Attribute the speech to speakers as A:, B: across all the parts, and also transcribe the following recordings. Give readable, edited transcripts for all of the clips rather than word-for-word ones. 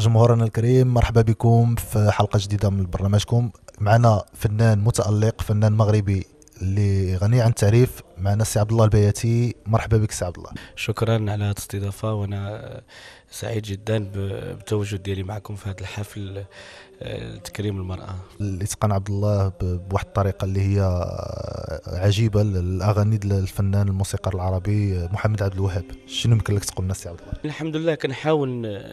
A: جمهورنا الكريم، مرحبا بكم في حلقة جديدة من برنامجكم. معنا فنان متألق، فنان مغربي اللي غني عن التعريف. معنا السي عبد الله البياتي. مرحبا بك سي عبد الله.
B: شكرا على هذه الاستضافة، وأنا سعيد جدا بالتواجد ديالي معكم في هذا الحفل لتكريم المرأة.
A: الاتقان عبد الله بواحد الطريقة اللي هي عجيبة للأغاني الفنان الموسيقار العربي محمد عبد الوهاب. شنو يمكن لك تقول لنا سي عبد الله؟
B: الحمد لله كنحاول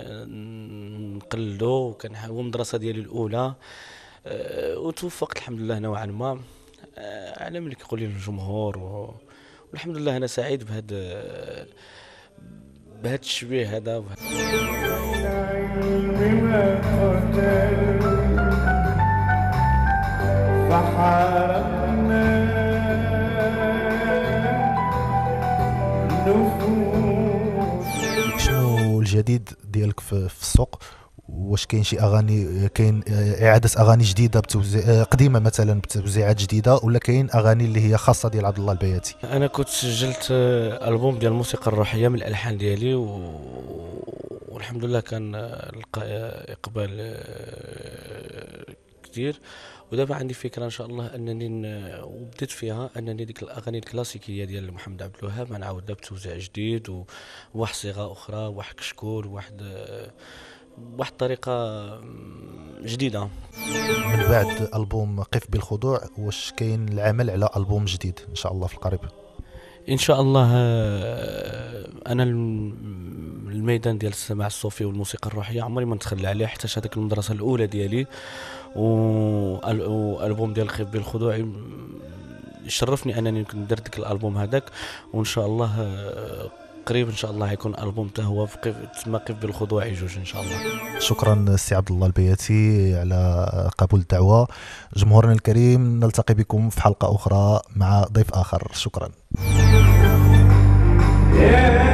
B: نقلدو، هو المدرسة ديالي الأولى، وتوفقت الحمد لله نوعا ما على ملي كيقول لي الجمهور، والحمد لله أنا سعيد بهذا التشبيه هذا.
A: شنو الجديد ديالك في السوق؟ واش كاين شي اغاني، كاين اعاده اغاني جديده بتوزيع قديمه مثلا بتوزيعات جديده، ولا كاين اغاني اللي هي خاصه ديال عبد الله البياتي؟
B: انا كنت سجلت البوم ديال الموسيقى الروحيه من الالحان ديالي، والحمد لله كان لقى اقبال كثير. ودابا عندي فكره ان شاء الله انني وبديت فيها انني ديك الاغاني الكلاسيكيه ديال محمد عبد الوهاب غنعاودها بتوزيع جديد وواحد صيغه اخرى، واحد كشكول، واحد طريقه جديده.
A: من بعد البوم قف بالخضوع، واش كاين العمل على البوم جديد ان شاء الله في القريب؟
B: ان شاء الله. انا الميدان ديال السماع الصوفي والموسيقى الروحيه عمري ما نتخلى عليه، حتى هذيك المدرسه الاولى ديالي، والالبوم ديال خيب بالخضوع يشرفني انني ندير ديك الالبوم هذاك، وان شاء الله قريب ان شاء الله يكون البوم حتى هو تسمى قف بالخضوع جوج ان شاء الله.
A: شكرا سي عبد الله البياتي على قبول الدعوه. جمهورنا الكريم، نلتقي بكم في حلقه اخرى مع ضيف اخر. شكرا.